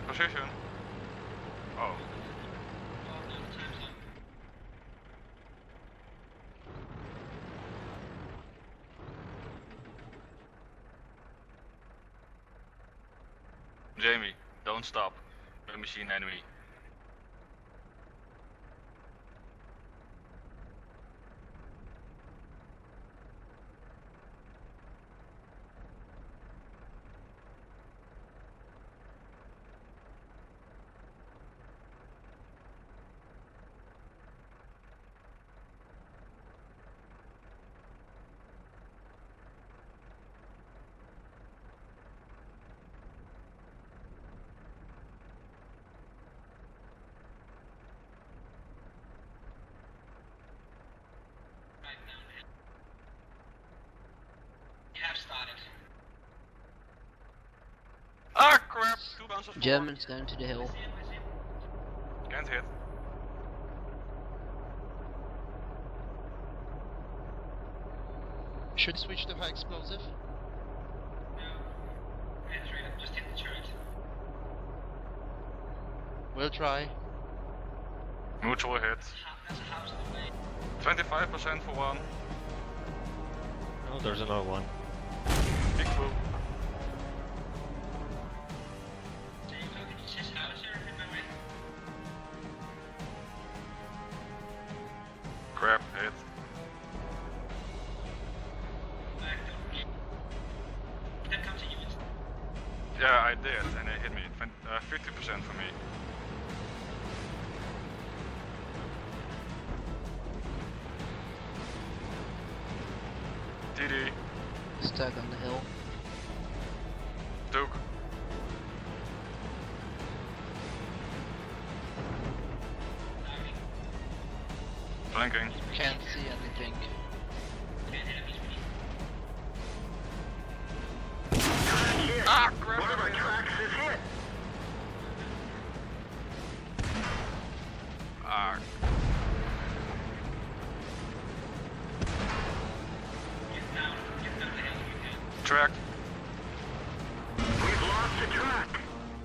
Position. Oh. Jamie, don't stop. We machine enemy. Ah crap! 2 bounces forward. Germans down to the hill. Can't hit. Should switch to high explosive? Just hit the turret. We'll try. Mutual hit. That's a house away. 25% for one. Oh, there's another one. Big poop. So you're talking to this house or in my way? Crap, hit. Back to that comes in units. Yeah, I did, and it hit me. 50% for me. TD. Stuck on the hill. Duke. Blinking. Can't see anything. Ah, crap! One of our tracks is hit. Ah, Get down the hill if you can. track. We've lost the track.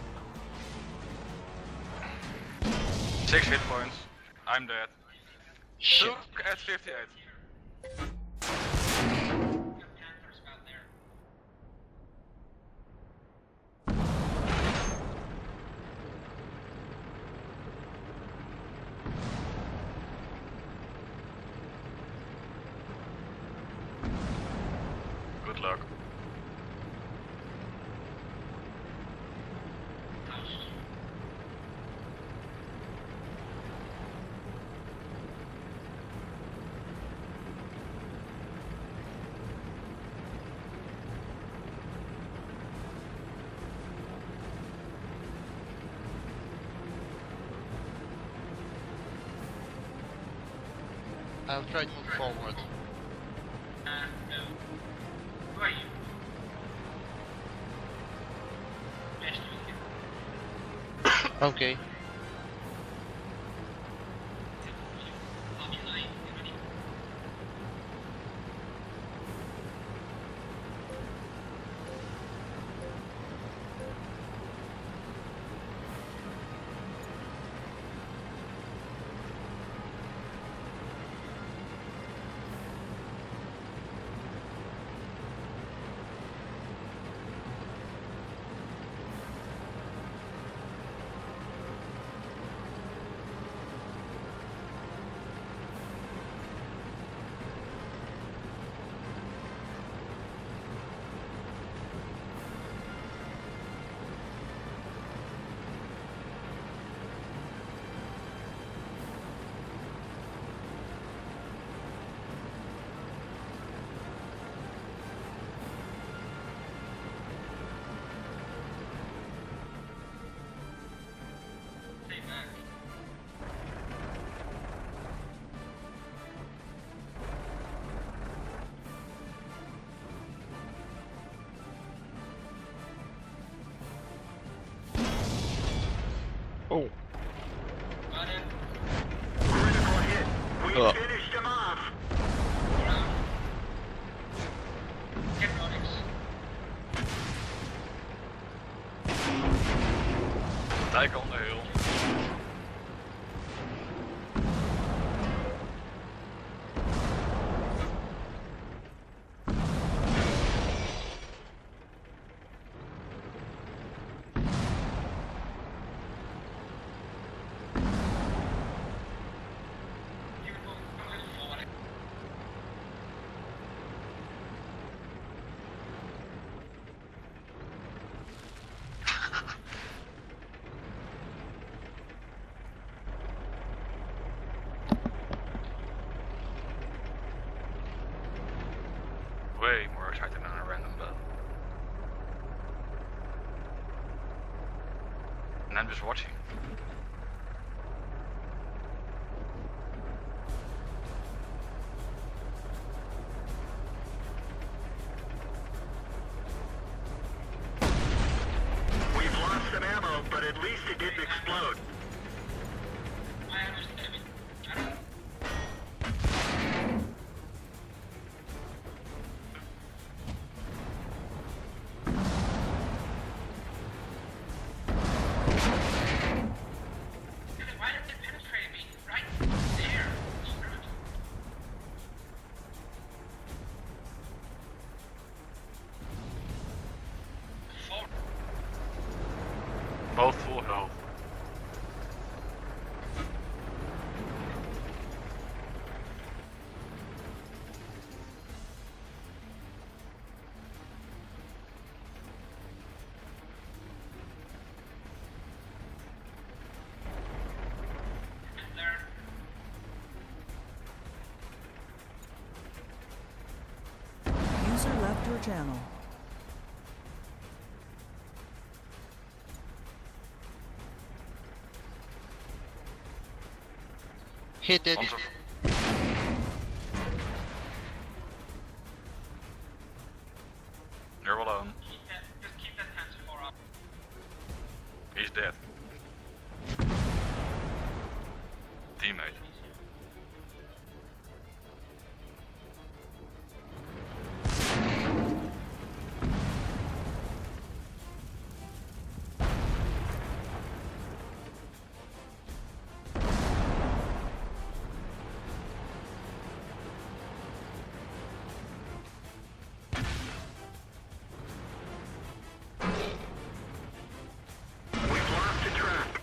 6 hit points. I'm dead. Shit. Duke at 58. Got Panthers out there. Good luck. I'll try to move forward. No. Who are you? Best you can. Okay. I'll be lying. Get ready. Tiger on the hill. You will a little forward. Way more exciting than a random battle. And I'm just watching. We've lost some ammo, but at least it didn't explode. I understand. I don't. Why did it penetrate me? Right there. Screw it. Forward. Both full health. There. User left your channel. Hit it. Onto- You're alone. Just keep that hands far up. He's dead. Teammate. We've lost the track.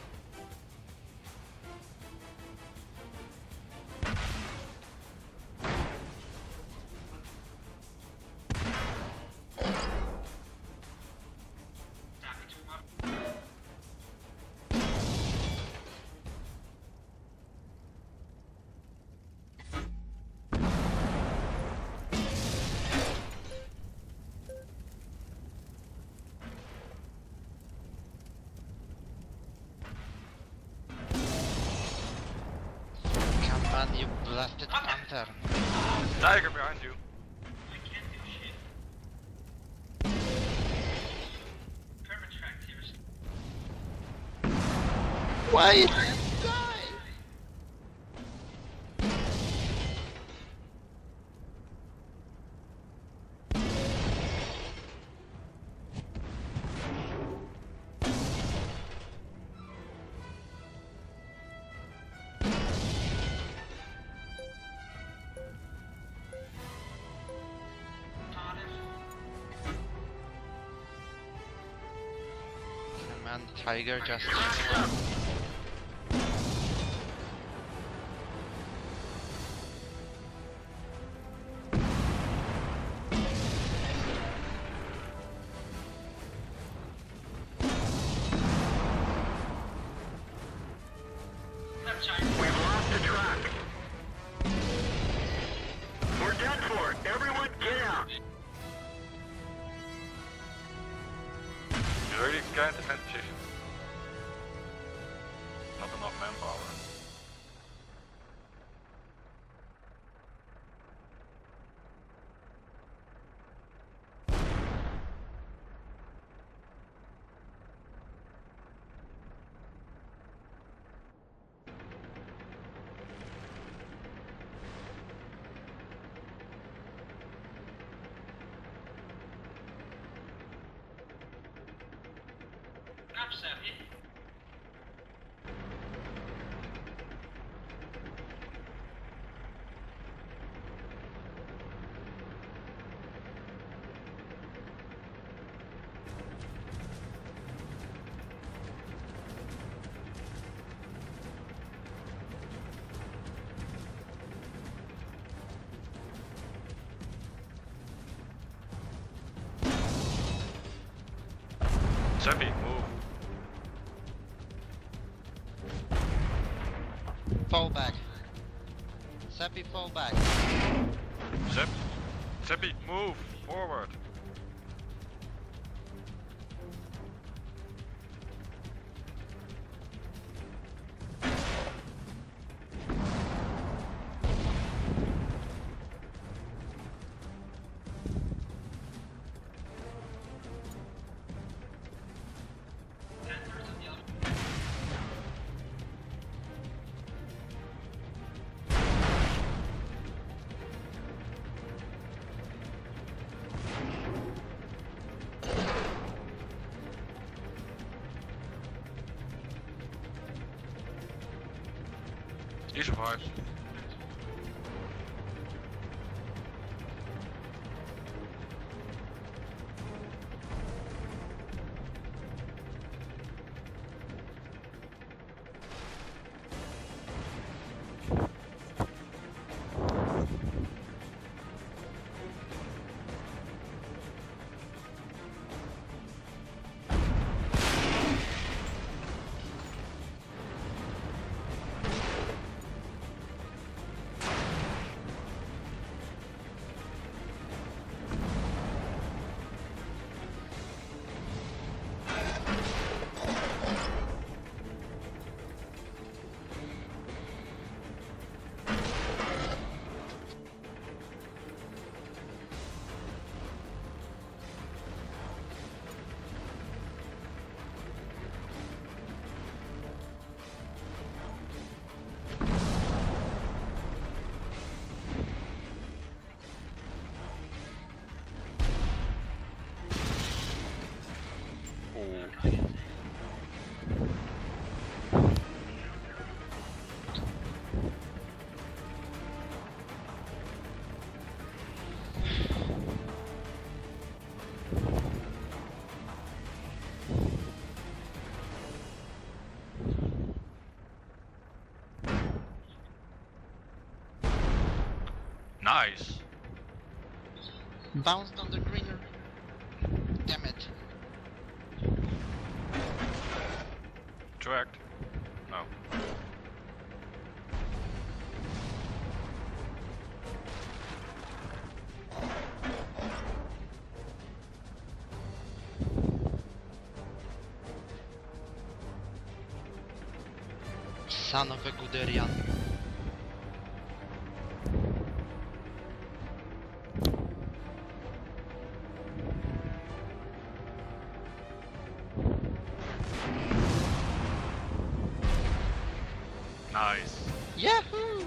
Stop it too much. Come on, you blasted panther. Tiger behind you. I can't do shit. Permatrack here. Why? Come on, tiger just. Left side. We've lost the track. We're done for. Everyone get out. You already got into defend position. Not enough manpower. Upset. Seppi, move. Fall back. Seppi, fall back. Seppi, move forward. He survived. Nice. Bounced on the greener. Damn it. Tracked. No. Son of a Guderian. Nice. Yahoo!